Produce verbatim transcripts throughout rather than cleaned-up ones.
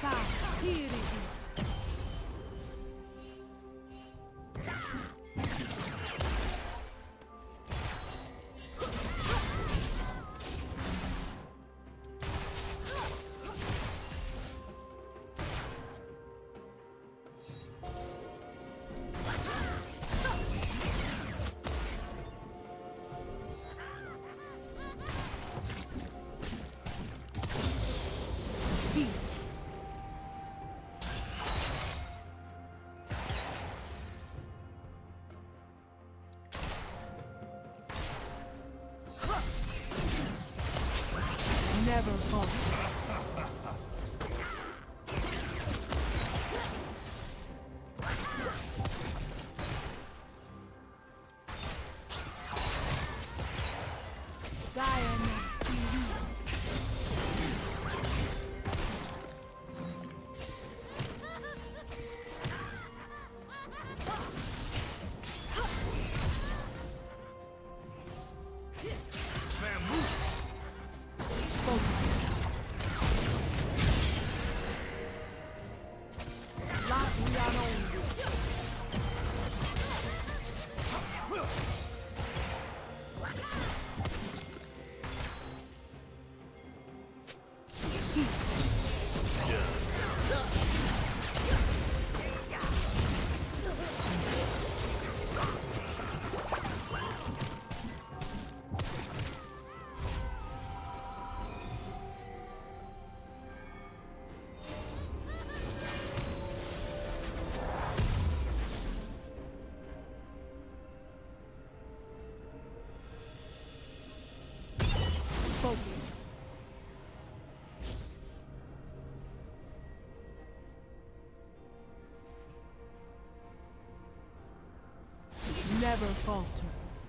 Never falter. Focus. Never falter.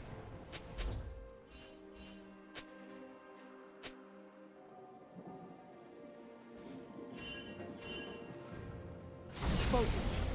Focus.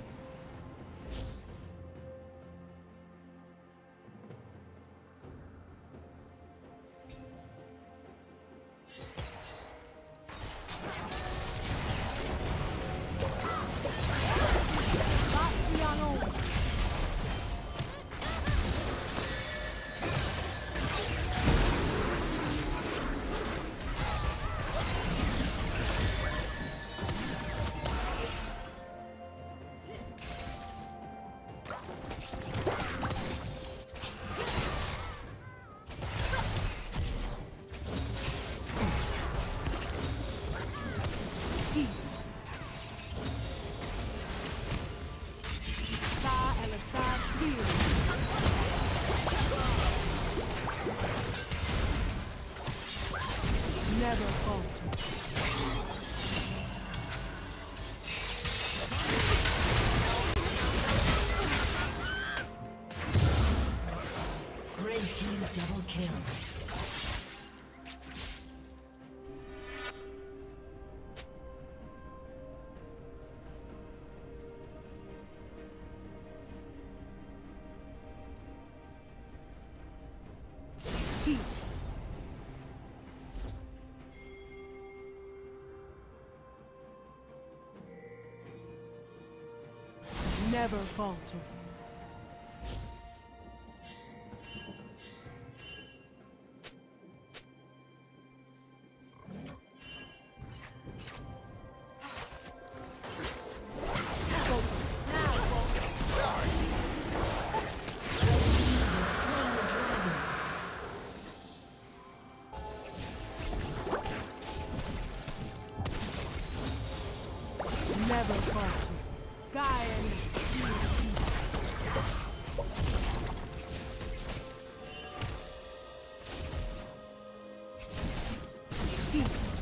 Never falter. Red team double kill. Peace. Never falter. Never falter. Gaia. Peace.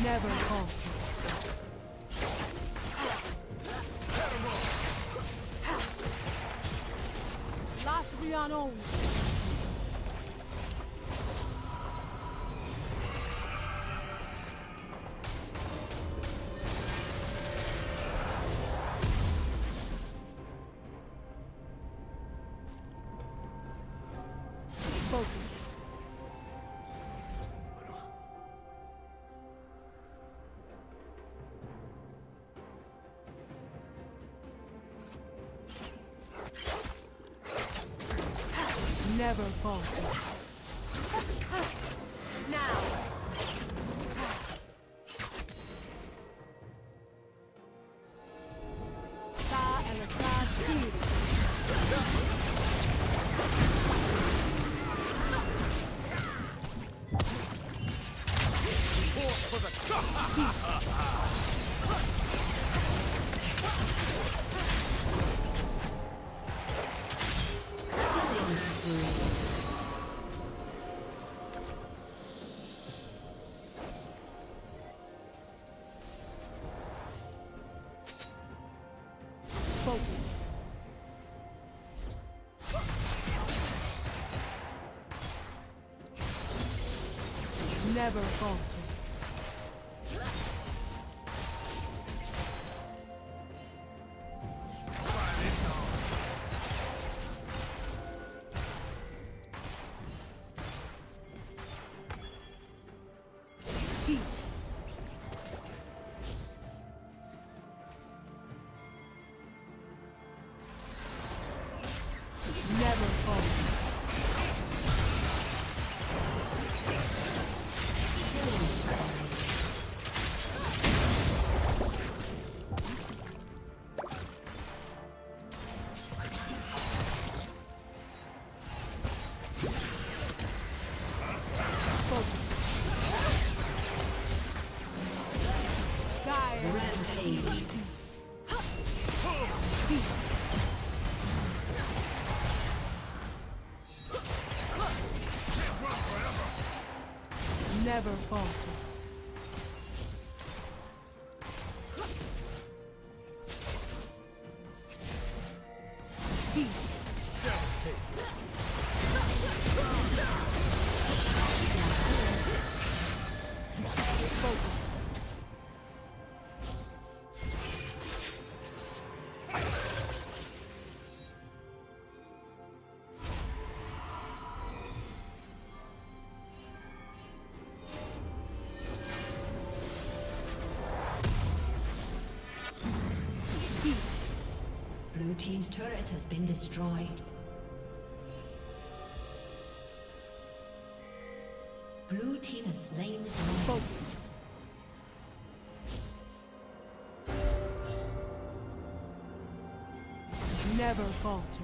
Never falter. Latvian only. Focus. Never falter. Now. Sa and the God speed. For the Focus. Never falter. Peace. Never falter. Focus. Gaia. Rampage. Peace. Never falter. Peace. Focus. Peace. Blue team's turret has been destroyed. Blue team has slain the dragon. Focus. Never falter.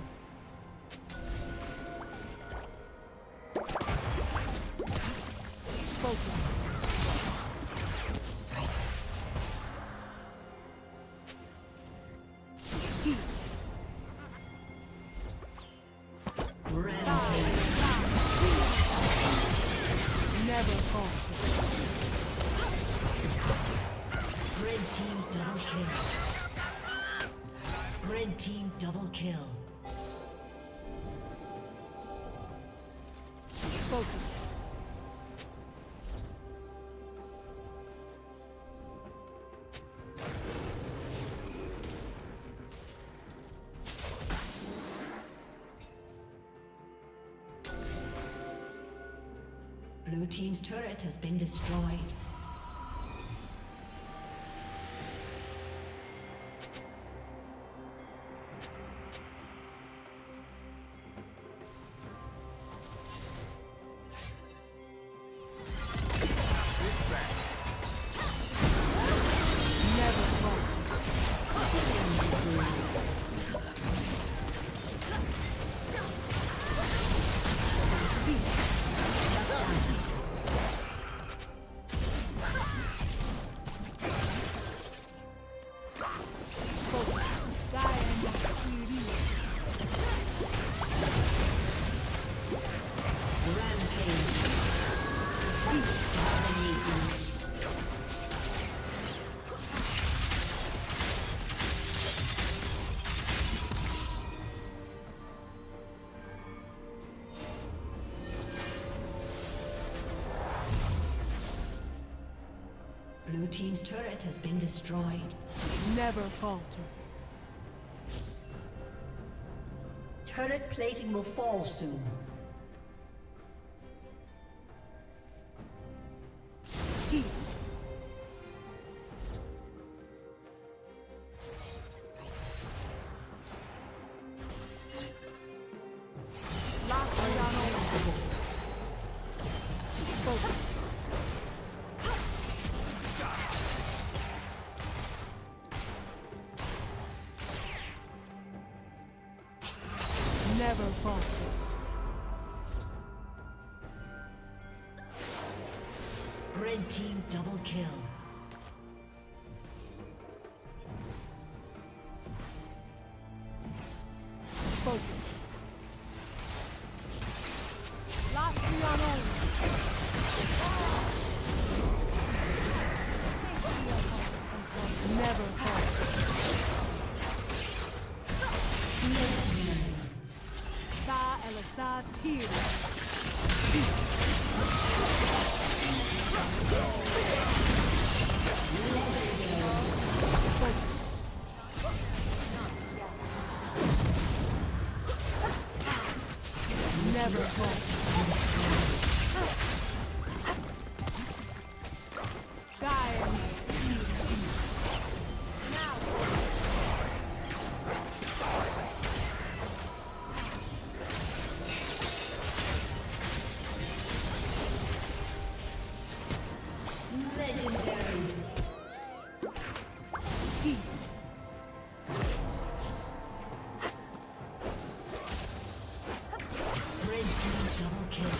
Focus. Peace. Rampage. Never falter. Red team double kill. Red team double kill. Focus. Blue team's turret has been destroyed. Never falter. Peace. Blue team's turret has been destroyed. Never falter. Turret plating will fall soon. Peace. Focus. Never falter. Red team double kill. Focus. Lucian. Never falter. Sa Elisad here. Focus. Never falter. Guide. Legendary. Peace. Red team double kill.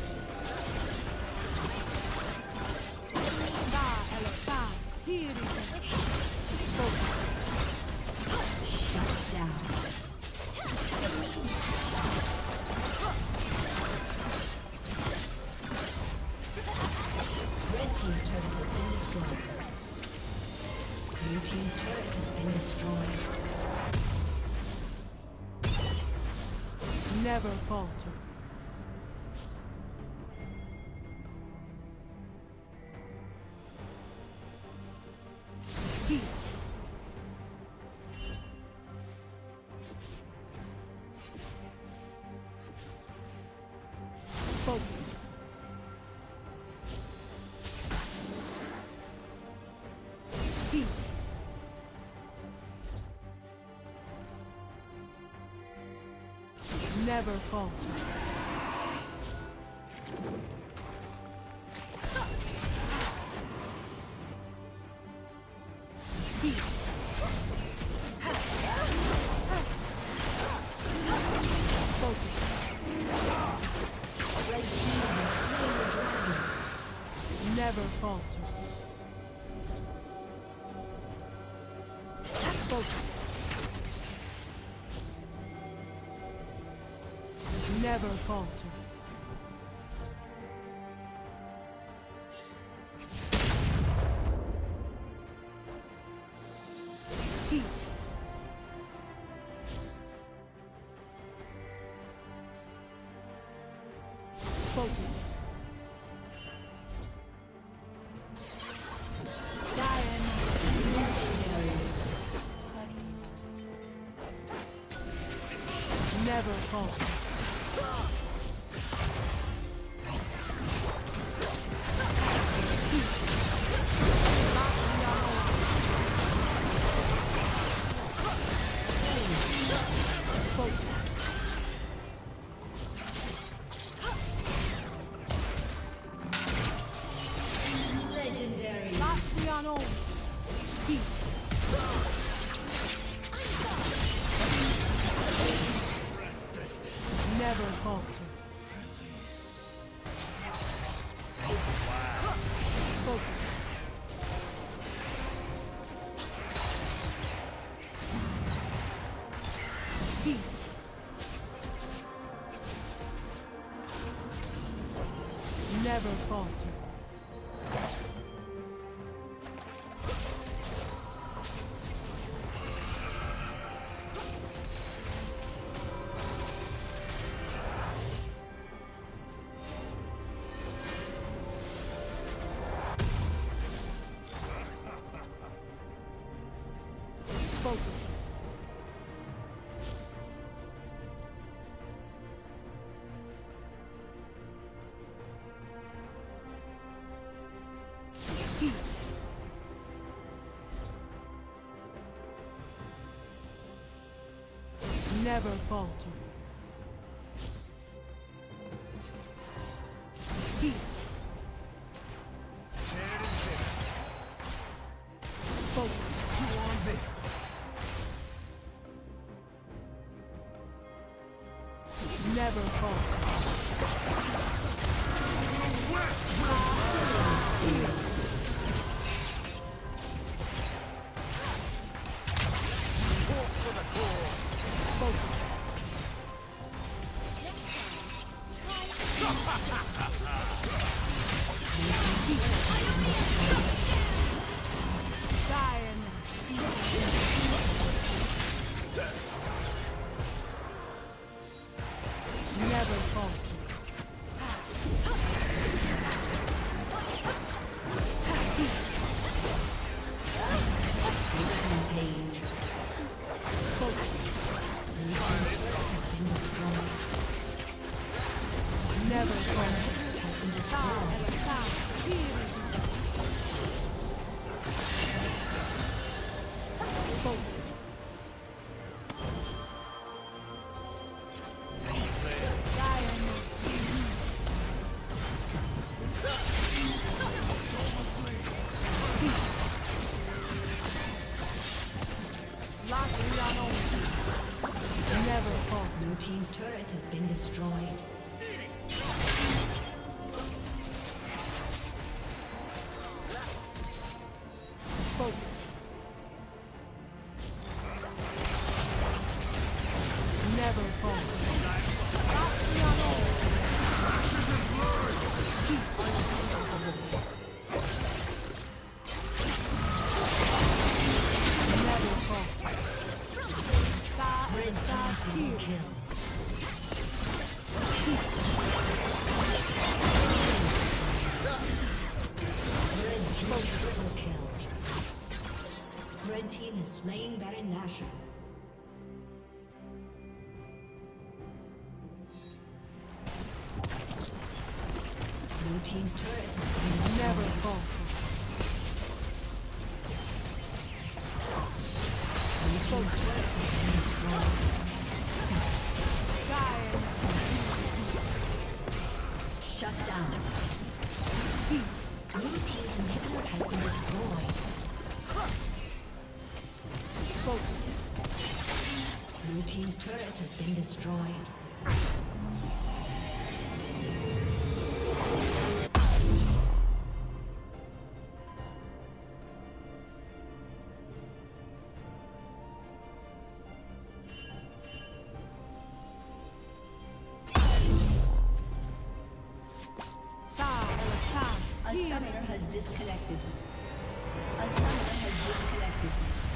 Sa Elisad here. Focus. Shut down. Red team's turret has been destroyed. Blue team's turret has been destroyed. Never falter. Peace. Focus. Peace. Never falter. Peace. Focus. Red team has slain the dragon. Never falter. Focus. Never falter. Peace. Focus. Diane. Never falter. Focus. Legendary. Lucian. Peace. Never falter. Focus. Peace. Never falter. Focus. Peace. Never falter. Peace. Focus. You on this. Never falter. Focus. Dying. Never falter. Page. Focus. Never falter. Focus. Never falter. Blue team's turret has been destroyed. Focus. Never falter. Never falter. Side side here. Kill. Triple kill. Red team is slaying Baron Nashor. Blue team's turret has been Never falter. Blue team's turret has been destroyed. Dying. Shut down. Peace. Blue team's inhibitor has been destroyed. Focus. Blue team's turret has been destroyed. A summoner has disconnected. A summoner has disconnected.